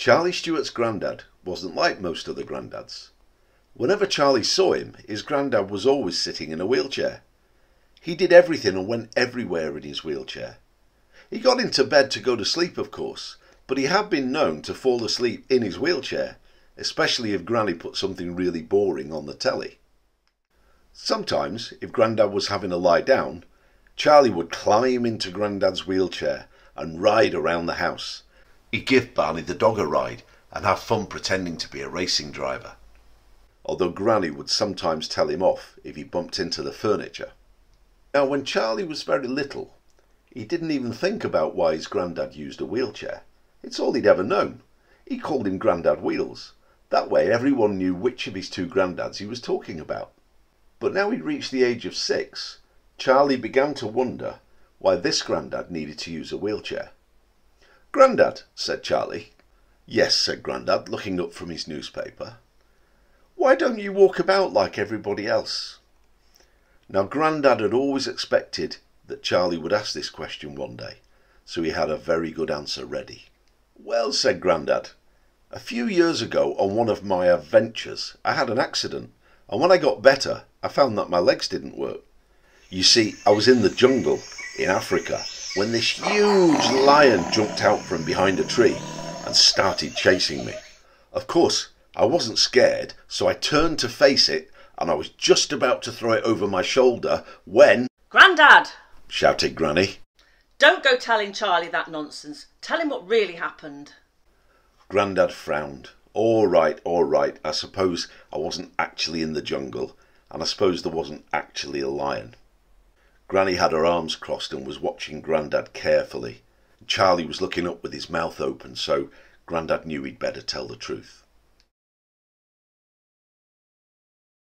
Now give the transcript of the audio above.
Charlie Stuart's granddad wasn't like most other granddads. Whenever Charlie saw him, his granddad was always sitting in a wheelchair. He did everything and went everywhere in his wheelchair. He got into bed to go to sleep, of course, but he had been known to fall asleep in his wheelchair, especially if Granny put something really boring on the telly. Sometimes, if Grandad was having a lie down, Charlie would climb into Grandad's wheelchair and ride around the house. He'd give Barney the dog a ride and have fun pretending to be a racing driver, although Granny would sometimes tell him off if he bumped into the furniture. Now, when Charlie was very little, he didn't even think about why his granddad used a wheelchair. It's all he'd ever known. He called him Grandad Wheels. That way everyone knew which of his two granddads he was talking about. But now he'd reached the age of 6, Charlie began to wonder why this grandad needed to use a wheelchair. "Grandad," said Charlie. "Yes," said Grandad, looking up from his newspaper. "Why don't you walk about like everybody else?" Now Grandad had always expected that Charlie would ask this question one day, so he had a very good answer ready. "Well," said Grandad, "a few years ago on one of my adventures I had an accident, and when I got better I found that my legs didn't work. You see, I was in the jungle in Africa when this huge lion jumped out from behind a tree and started chasing me. Of course, I wasn't scared, so I turned to face it, and I was just about to throw it over my shoulder when—" "Grandad!" shouted Granny. "Don't go telling Charlie that nonsense. Tell him what really happened." Grandad frowned. All right, I suppose I wasn't actually in the jungle, and I suppose there wasn't actually a lion." Granny had her arms crossed and was watching Grandad carefully. Charlie was looking up with his mouth open, so Grandad knew he'd better tell the truth.